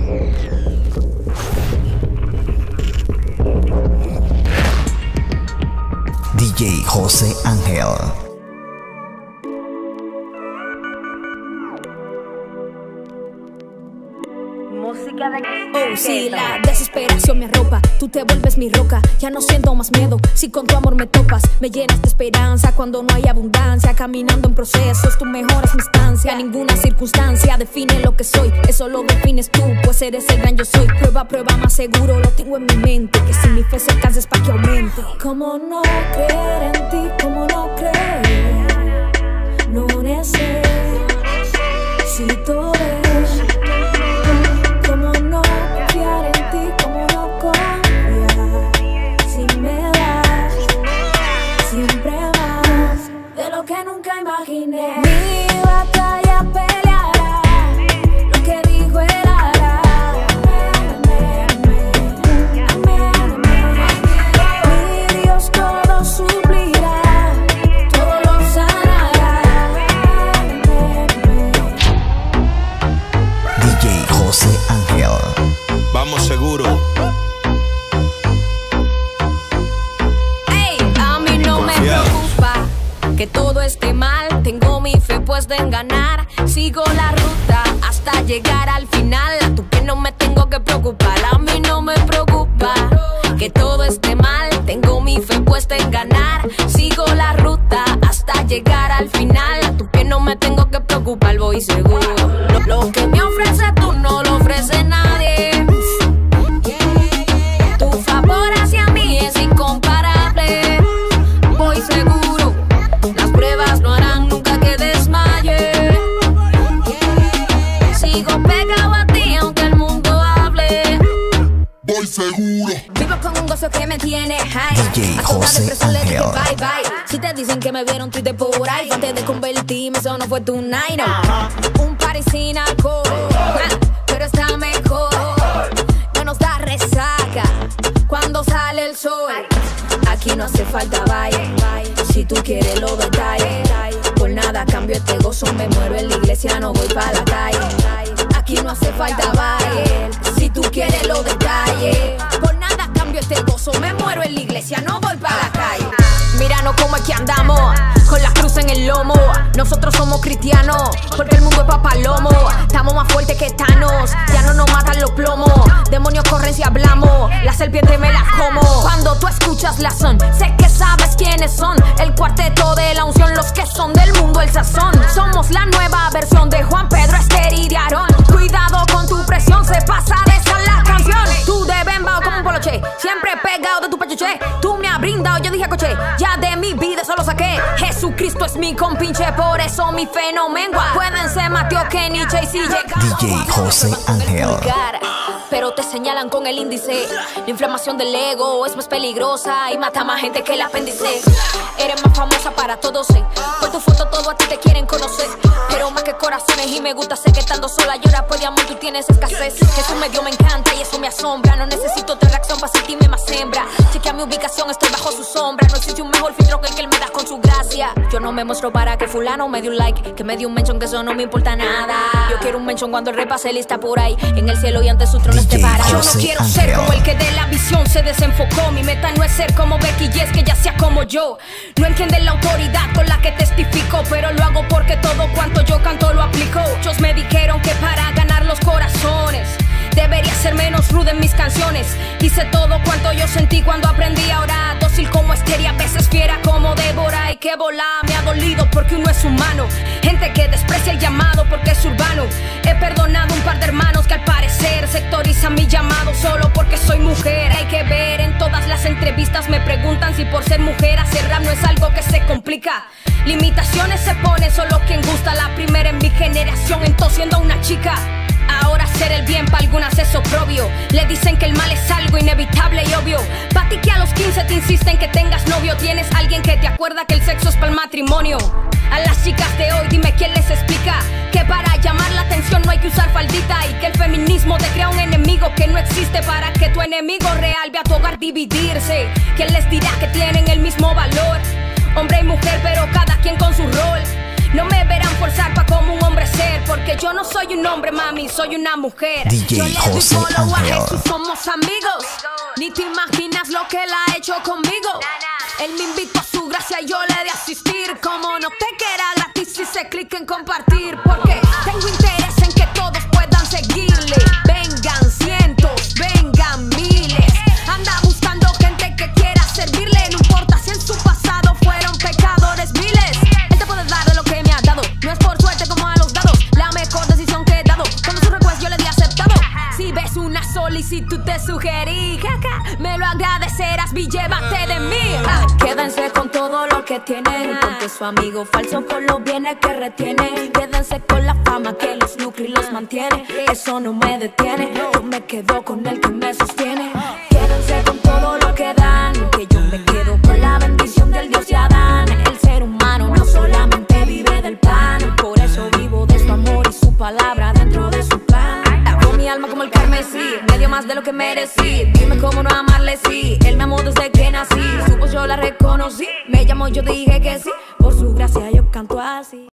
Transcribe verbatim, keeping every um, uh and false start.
D J José Ángel. Oh, sí, la desesperación me arropa. Tú te vuelves mi roca, ya no siento más miedo. Si con tu amor me topas, me llenas de esperanza. Cuando no hay abundancia, caminando en procesos, tú mejoras mi estancia. Ninguna circunstancia define lo que soy, eso lo defines tú, pues eres el gran yo soy. Prueba, prueba, más seguro lo tengo en mi mente, que si mi fe se alcanza es pa' que aumente. ¿Cómo no creer en ti? ¿Cómo no creer? No sé si todo es. Mi batalla peleará, lo que dijo él hará. Mi Dios todo suplirá, todo lo sanará. D J José Ángel. Vamos seguro. Ey, a mí no me preocupa que todo esté mal, tengo mi fe puesta en ganar. Sigo la ruta hasta llegar al final. A tu que no me tengo que preocupar. A mí no me preocupa que todo esté mal, tengo mi fe puesta en ganar. Sigo la ruta hasta llegar al final. A tu que no me tengo que preocupar, voy seguro. Lo, lo que me ofrece tú no lo ofrece nadie. Tu favor hacia mí es incomparable, voy seguro. Las pruebas no harán nunca que desmaye. Sigo pegado a ti aunque el mundo hable, voy seguro. Vivo con un gozo que me tiene high. D J José Ángel. Bye bye. Si te dicen que me vieron tuite por ahí, antes de convertirme eso no fue tu night, no. Un party sin alcohol, pero está mejor. No nos da resaca cuando sale el sol. Aquí no hace falta baile, si tú quieres los detalles. Por nada cambio este gozo, me muero en la iglesia, no voy para la calle. Aquí no hace falta baile, si tú quieres los detalles. Por nada cambio este gozo, me muero en la iglesia, no voy para la calle. Míranos cómo es que andamos, con la cruz en el lomo. Nosotros somos cristianos, porque el mundo es papalomo. Estamos más fuertes que Thanos, ya no nos matan los plomos. Demonios corren si hablamos, la serpiente me la como. Cuando tú escuchas la son, sé que sabes quiénes son. El cuarteto de la unción, los que son del mundo el sazón. Somos la nueva versión de Juan, Pedro, Esther y de Aarón. Cuidado con tu presión, se pasa de esa la canción. Tú de bembao como un poloche, siempre pegado de tu pechoche. Tú me has brindado, yo dije coche, ya de mi vida solo saqué. Jesucristo es mi compinche, por eso mi fe no mengua. Pueden ser Mateo, Kenny, J C, D J José Ángel. Pero te señalan con el índice. La inflamación del ego es más peligrosa y mata más gente que el apéndice. Eres más famosa para todos, eh. Por tu foto todo a ti te quieren conocer, pero más que corazones. Y me gusta, sé que estando sola llora por de amor tú tienes escasez. Eso me dio, me encanta y eso me asombra. No necesito otra reacción para sentirme más hembra. Chequea mi ubicación, estoy bajo su sombra. No existe un mejor filtro que el que él me da con su gracia. Yo no me muestro para que fulano me dé un like, que me dé un mention, que eso no me importa nada. Yo quiero un mention cuando el repase lista por ahí en el cielo y ante su trono esté parado. Yo no quiero ser como el que de la visión se desenfocó. Mi meta no es ser como Becky G, es que ya sea como yo. No entienden la autoridad con la que testifico, pero lo hago porque todo cuanto yo canto lo aplico. Muchos me dijeron que para ganar los corazones debería ser menos rude en mis canciones. Hice todo cuanto yo sentí cuando aprendí a orar. Dócil como Esther y a veces fiera como Débora. Y que volar me ha dolido porque uno es humano. Gente que desprecia el llamado porque es urbano. He perdonado un par de hermanos que al parecer sectorizan mi llamado solo porque soy mujer. Hay que ver, en todas las entrevistas me preguntan si por ser mujer hacer rap no es algo que se complica. Limitaciones se pone solo quien gusta. La primera en mi generación entonces siendo una chica. Ahora hacer el bien para algunas es oprobio. Le dicen que el mal es algo inevitable y obvio. Pa' ti que a los quince te insisten que tengas novio. Tienes alguien que te acuerda que el sexo es para el matrimonio. A las chicas de hoy dime quién les explica que para llamar la atención no hay que usar faldita. Y que el feminismo te crea un enemigo que no existe para que tu enemigo real vea tu hogar dividirse. ¿Quién les dirá que tienen el mismo valor? Hombre y mujer pero cada quien con su rol. No me verán forzar pa' como un hombre ser, porque yo no soy un hombre, mami, soy una mujer. D J yo le doy José follow a Ángel. Jesús, somos amigos. Ni te imaginas lo que él ha hecho conmigo. Él me invitó a su gracia y yo le de asistir. Como no te queda gratis, hice clic en compartir, porque tengo interés en que todos puedan seguirle. Vengan cientos, vengan miles. Anda buscando gente que quiera servirle. No importa si en su pasado fueron pecadores miles. Él te puede dar de lo que me ha dado. No es por suerte como a los dados. La mejor decisión que he dado. Cuando su request yo le di aceptado. Si ves una solicitud te sugerí, jaja, me lo agradecerás, vi, llévate de mí. Ah, quédense con todo lo que tienen, porque su amigo falso con los bienes que retiene. Quédense con la fama que los nutre y los mantiene. Eso no me detiene, yo me quedo con el que me sostiene. Quédense con todo lo que dan, que yo me quedo con la bendición del Dios de Adán. El ser humano no solamente vive del pan, por eso vivo de su amor y su palabra dentro de su plan. Hago mi alma como el carmesí, me dio más de lo que merecí. Dime cómo no amarle, sí, él me amó desde que nací. Su voz yo la reconocí, me llamó, yo dije que sí. Por su gracia yo canto así.